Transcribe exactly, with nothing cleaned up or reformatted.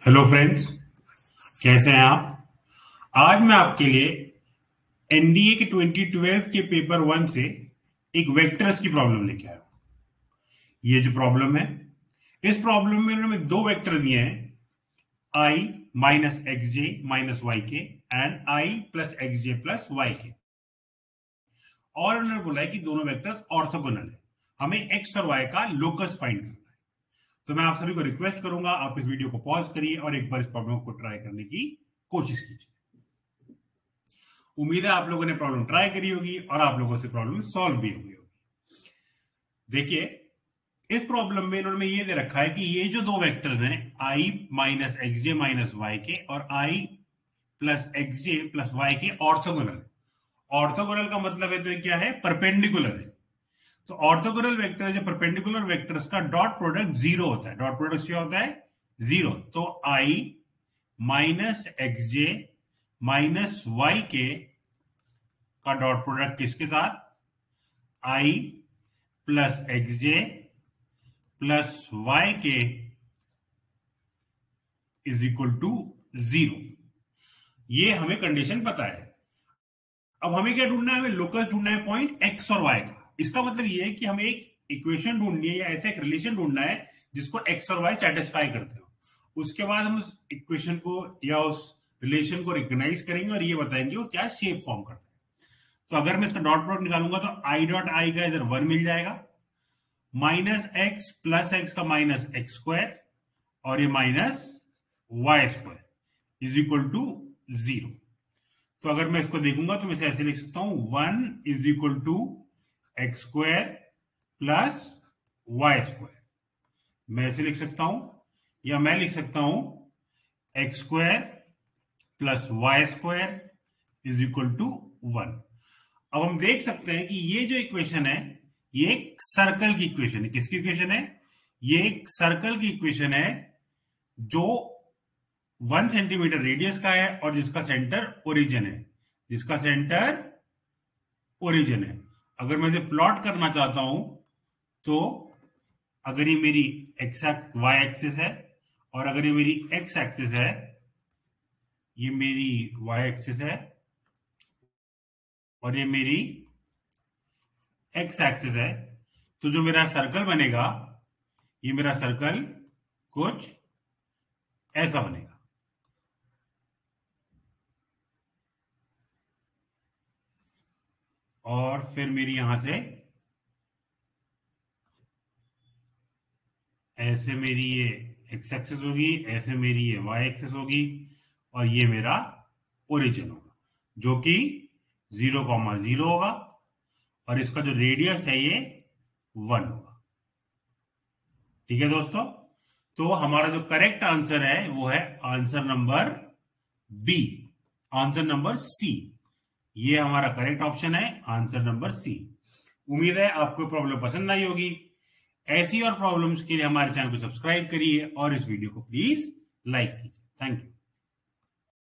Hello friends, कैसे हैं आप। आज मैं आपके लिए एनडीए के ट्वेंटी ट्वेल्व के पेपर वन से एक वेक्टर्स की प्रॉब्लम लेके आया हूं। ये जो प्रॉब्लम है, इस प्रॉब्लम में उन्होंने दो वेक्टर दिए हैं, i minus x j minus y k and i plus x j plus y k, और उन्होंने बोला है कि दोनों वेक्टर्स ऑर्थोगोनल है। हमें एक्स और वाई का लोकस फाइंड करना है। तो मैं आप सभी को रिक्वेस्ट करूंगा, आप इस वीडियो को पॉज करिए और एक बार इस प्रॉब्लम को ट्राई करने की कोशिश कीजिए। उम्मीद है आप लोगों ने प्रॉब्लम ट्राई करी होगी और आप लोगों से प्रॉब्लम सॉल्व भी हुई होगी। देखिए, इस प्रॉब्लम में इन्होंने ये दे रखा है कि ये जो दो वेक्टर्स हैं, i minus x j minus y k और i plus x j plus y k orthogonal. Orthogonal का मतलब है तो ये क्या है, परपेंडिकुलर है। तो ऑर्थोगोनल वेक्टर जो परपेंडिकुलर वेक्टर्स का डॉट प्रोडक्ट जीरो होता है। डॉट प्रोडक्ट क्या होता है? जीरो। तो i minus x j minus y k का डॉट प्रोडक्ट किसके साथ? I plus x j plus y k is equal to zero. ये हमें कंडीशन पता है। अब हमें क्या ढूंढना है? हमें लोकस ढूंढना है पॉइंट एक्स और वाई का। इसका मतलब ये है कि हमें एक इक्वेशन ढूंढनी है या ऐसा एक रिलेशन ढूंढना है जिसको एक्स और वाई सेटिस्फाई करते हो। उसके बाद हम उस इक्वेशन को या उस रिलेशन को रिकॉग्नाइज करेंगे और ये बताएंगे वो क्या शेप फॉर्म करता है। तो अगर मैं इसका डॉट प्रोडक्ट निकालूंगा तो आई डॉट आई का इधर वन मिल जाएगा, माइनस एक्स प्लस एक्स का माइनस एक्स स्क्वायर और ये minus y square is equal to zero. तो अगर मैं इसको देखूंगा तो मैं इसे ऐसे लिख सकता हूं, one is equal to x square plus y square. मैं ऐसे लिख सकता हूं, या मैं लिख सकता हूं x square plus y square is equal to one. अब हम देख सकते हैं कि ये जो इक्वेशन है ये एक सर्कल की इक्वेशन है। किसकी इक्वेशन है? ये एक सर्कल की इक्वेशन है जो वन सेंटीमीटर रेडियस का है और जिसका सेंटर ओरिजिन है। जिसका सेंटर ओरिजिन है। अगर मैं इसे प्लॉट करना चाहता हूं तो अगर ये मेरी एक्स वाई एक्सिस है और अगर ये मेरी एक्स एक्सिस है, ये मेरी वाई एक्सिस है और ये मेरी एक्स एक्सिस है, तो जो मेरा सर्कल बनेगा, ये मेरा सर्कल कुछ ऐसा बनेगा। और फिर मेरी यहां से ऐसे मेरी ये एक्स एक्सिस होगी, ऐसे मेरी ये वाई एक्सिस होगी और ये मेरा ओरिजिन होगा जो कि जीरो कॉमा जीरो होगा और इसका जो रेडियस है ये वन होगा। ठीक है दोस्तों, तो हमारा जो करेक्ट आंसर है वो है answer number B, answer number C. ये हमारा करेक्ट ऑप्शन है, आंसर नंबर सी। उम्मीद है आपको प्रॉब्लम पसंद आई होगी। ऐसी और प्रॉब्लम्स के लिए हमारे चैनल को सब्सक्राइब करिए और इस वीडियो को प्लीज लाइक कीजिए। Thank you.